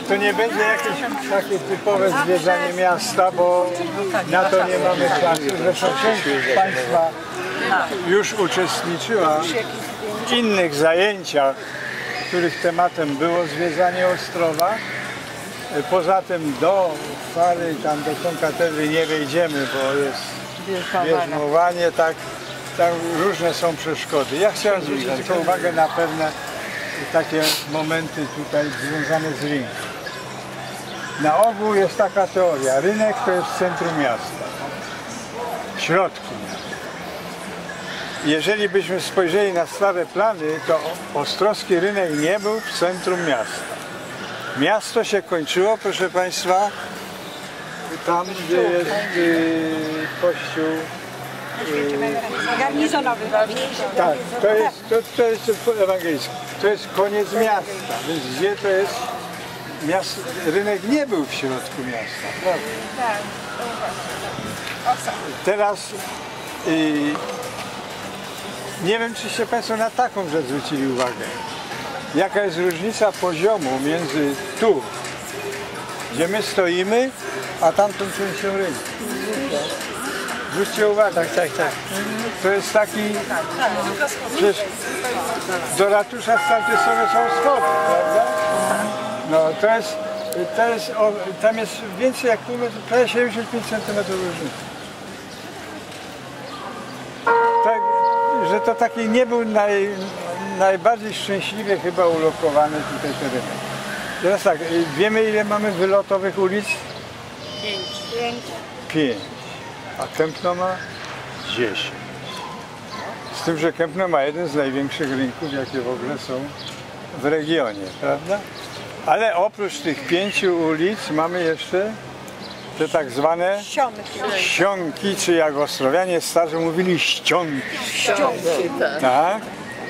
to nie będzie jakieś takie typowe zwiedzanie miasta, bo na to nie mamy czasu. Zresztą część z Państwa już uczestniczyła w innych zajęciach, których tematem było zwiedzanie Ostrowa. Poza tym do fary, tam do konkatedry nie wejdziemy, bo jest bierzmowanie, tak, tam różne są przeszkody. Ja chciałem zwrócić tylko uwagę na pewne takie momenty tutaj związane z rynkiem. Na ogół jest taka teoria, rynek to jest centrum miasta, w środku miasta. Jeżeli byśmy spojrzeli na stare plany, to ostrowski rynek nie był w centrum miasta. Miasto się kończyło, proszę Państwa, tam gdzie jest kościół garnizonowy. Tak, to jest ewangelicki. To jest koniec miasta, więc gdzie to jest miasto, rynek nie był w środku miasta, prawda? Teraz nie wiem, czyście Państwo na taką rzecz zwrócili uwagę. Jaka jest różnica poziomu między tu, gdzie my stoimy, a tamtą częścią rynku. Zwróćcie uwagę. Tak. To jest taki... Przecież do ratusza z tamtej strony są schody, prawda? No tam jest więcej jak pół metra, prawie 75 cm różnicy. Tak, że to taki nie był najbardziej szczęśliwie chyba ulokowany tutaj teren. Teraz tak, wiemy ile mamy wylotowych ulic? 5. A Kępno ma 10. Z tym, że Kępno ma jeden z największych rynków, jakie w ogóle są w regionie, prawda? Ale oprócz tych 5 ulic mamy jeszcze te tak zwane ściągi, czy jak ostrowianie starzy mówili ściągi. Tak.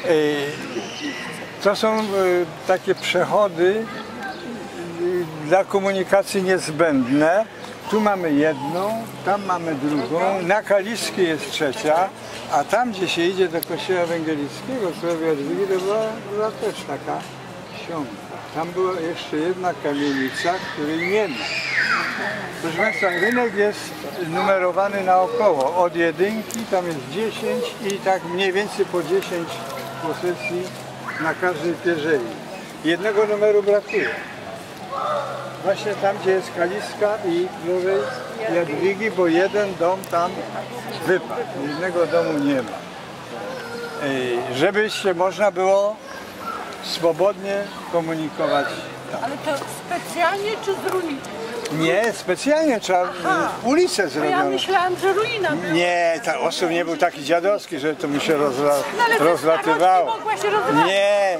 To są takie przechody dla komunikacji niezbędne. Tu mamy jedną, tam mamy drugą, na Kaliskiej jest trzecia, a tam gdzie się idzie do kościoła ewangelickiego, to była też taka ściąga. Tam była jeszcze jedna kamienica, której nie ma. Proszę Państwa, rynek jest numerowany naokoło. Od jedynki tam jest 10 i tak mniej więcej po 10 posesji na każdej pierzei. Jednego numeru brakuje. Właśnie tam, gdzie jest Kaliska i Królowej Jadwigi, bo jeden dom tam wypadł. Jednego domu nie ma. Żeby się można było swobodnie komunikować tam. Ale to specjalnie czy z ruiny? Nie, specjalnie trzeba ulicę zrobić. Ja myślałam, że ruina była. Nie, Ostrów nie był taki dziadowski, że to mu się rozlatywało. Nie.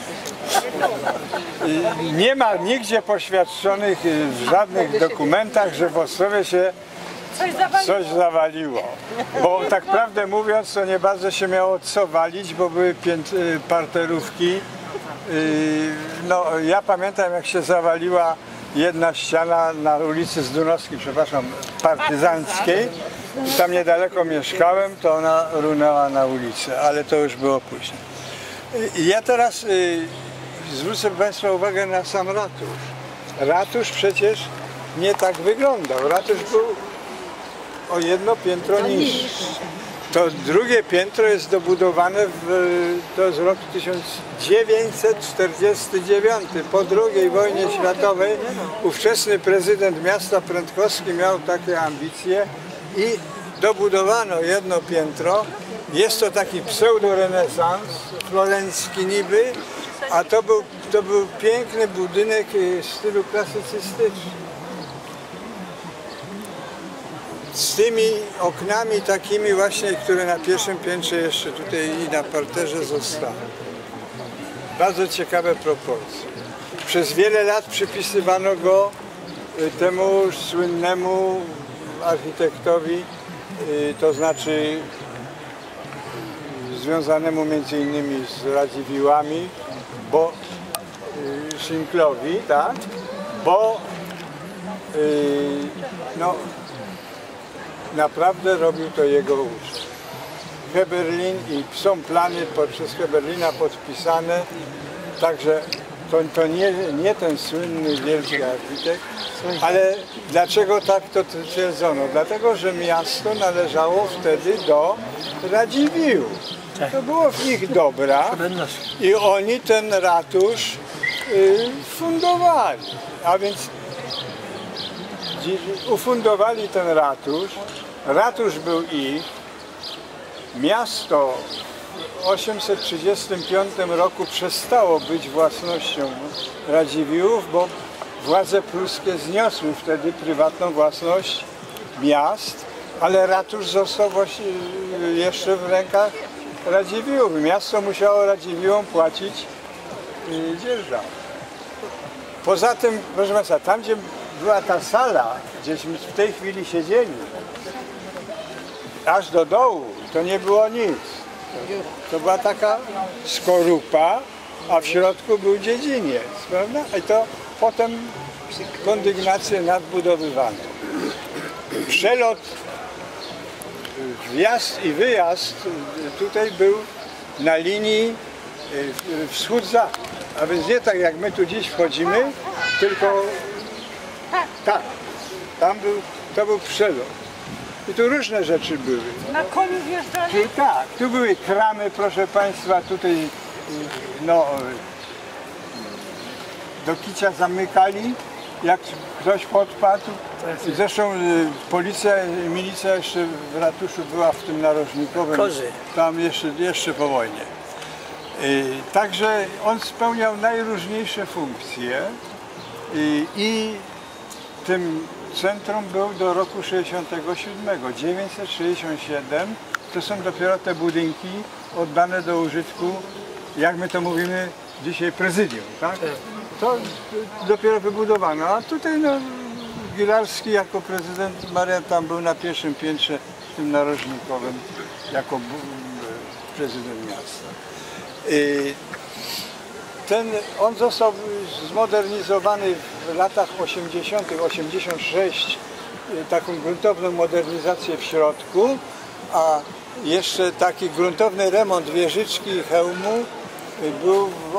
Nie ma nigdzie poświadczonych w żadnych dokumentach, że w Ostrowie się coś zawaliło. Bo tak prawdę mówiąc, to nie bardzo się miało co walić, bo były parterówki. No, ja pamiętam, jak się zawaliła jedna ściana na ulicy Zdunowskiej, przepraszam, Partyzanckiej. I tam niedaleko mieszkałem, to ona runęła na ulicę, ale to już było później. Ja teraz zwrócę Państwa uwagę na sam ratusz. Ratusz przecież nie tak wyglądał. Ratusz był o jedno piętro niższy. To drugie piętro jest dobudowane to jest rok 1949. Po II wojnie światowej ówczesny prezydent miasta Prędkowski miał takie ambicje i dobudowano jedno piętro. Jest to taki pseudo-renesans florencki niby, a to był piękny budynek w stylu klasycystycznym. Z tymi oknami takimi właśnie, które na pierwszym piętrze jeszcze tutaj i na parterze zostały. Bardzo ciekawe proporcje. Przez wiele lat przypisywano go temu słynnemu architektowi, to znaczy związanemu między innymi z Radziwiłłami, bo Szynklowi, tak? Bo no, naprawdę robił to jego uczeń. Heberlin i są plany przez Heberlina podpisane, także to nie ten słynny wielki architekt, ale dlaczego tak to twierdzono? Dlatego, że miasto należało wtedy do Radziwiłłów. To było w ich dobra i oni ten ratusz fundowali. A więc ufundowali ten ratusz. Ratusz był ich. Miasto w 835 roku przestało być własnością Radziwiłłów, bo władze pruskie zniosły wtedy prywatną własność miast, ale ratusz został jeszcze w rękach Radziwiłłów. Miasto musiało Radziwiłłom płacić dzierżawę. Poza tym, proszę Państwa, tam gdzie była ta sala, gdzieśmy w tej chwili siedzieli, aż do dołu, to nie było nic. To była taka skorupa, a w środku był dziedziniec, prawda? I to potem kondygnacje nadbudowywane. Przelot, wjazd i wyjazd tutaj był na linii wschód-zachód. A więc nie tak jak my tu dziś wchodzimy, tylko tak, to był przelot. I tu różne rzeczy były. Na koniu wjeżdżali? Tak, tu były kramy, proszę Państwa, tutaj no, do kicia zamykali, jak ktoś podpadł. Zresztą policja, milicja jeszcze w ratuszu była w tym narożnikowym, tam jeszcze po wojnie. Także on spełniał najróżniejsze funkcje i tym centrum był do roku 67. 967 to są dopiero te budynki oddane do użytku, jak my to mówimy dzisiaj, prezydium, tak? To dopiero wybudowano, a tutaj no, Gilarski jako prezydent Marian tam był na pierwszym piętrze tym narożnikowym jako prezydent miasta. On został zmodernizowany w latach 80., 86, taką gruntowną modernizację w środku, a jeszcze taki gruntowny remont wieżyczki i hełmu był w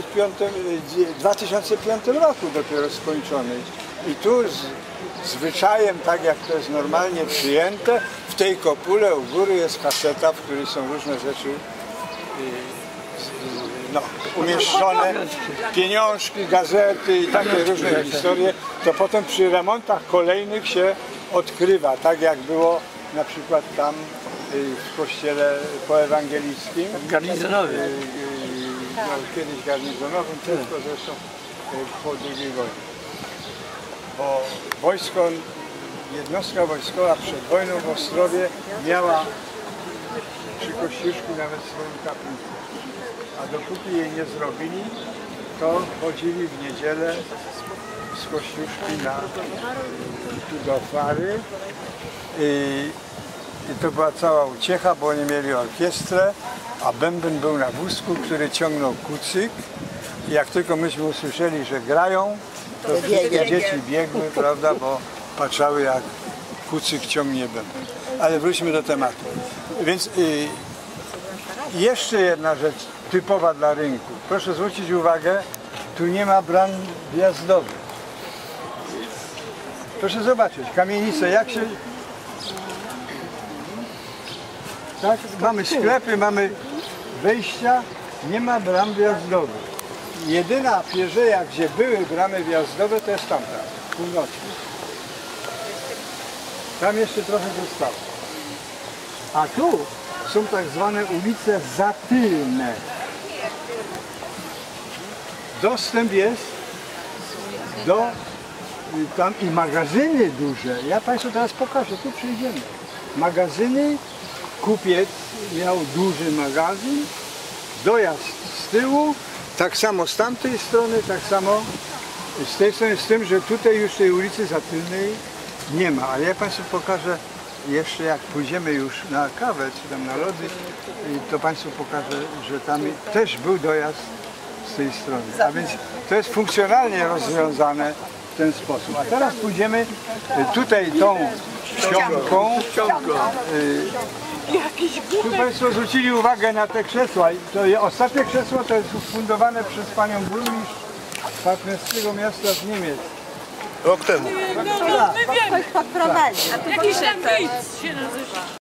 2005 roku dopiero skończony. I tu zwyczajem, tak jak to jest normalnie przyjęte, w tej kopule u góry jest kaseta, w której są różne rzeczy no, umieszczone, pieniążki, gazety i takie różne historie, to potem przy remontach kolejnych się odkrywa, tak jak było na przykład tam w kościele poewangelickim. Garnizonowym. No, kiedyś garnizonowym, tylko zresztą po II wojnie. Bo wojsko, jednostka wojskowa przed wojną w Ostrowie miała przy Kościuszku nawet swoją kaplicę. A dopóki jej nie zrobili, to chodzili w niedzielę z Kościuszki tu do Fary i to była cała uciecha, bo oni mieli orkiestrę, a bęben był na wózku, który ciągnął kucyk i jak tylko myśmy usłyszeli, że grają, to wszystkie dzieci biegły, prawda, bo patrzały jak kucyk ciągnie bęben. Ale wróćmy do tematu. Więc jeszcze jedna rzecz typowa dla rynku. Proszę zwrócić uwagę, tu nie ma bram wjazdowych. Proszę zobaczyć, kamienice, jak się... Tak, mamy sklepy, mamy wejścia, nie ma bram wjazdowych. Jedyna pierzeja, gdzie były bramy wjazdowe, to jest tamta, północna. Tam jeszcze trochę zostało. A tu są tak zwane ulice zatylne. Dostęp jest do tam i magazyny duże. Ja Państwu teraz pokażę, tu przyjdziemy. Magazyny, kupiec miał duży magazyn, dojazd z tyłu, tak samo z tamtej strony, tak samo z tej strony, z tym, że tutaj już tej ulicy Zatylnej nie ma. Ale ja Państwu pokażę jeszcze, jak pójdziemy już na kawę, czy tam na lody, to Państwu pokażę, że tam też był dojazd z tej strony. A więc to jest funkcjonalnie rozwiązane w ten sposób. A teraz pójdziemy tutaj tą ściągą. Tu Państwo zwrócili uwagę na te krzesła. To ostatnie krzesło to jest ufundowane przez panią burmistrz partnerskiego miasta z Niemiec. Rok temu. No, my wiemy. Jakiś tam Gates się nazywa.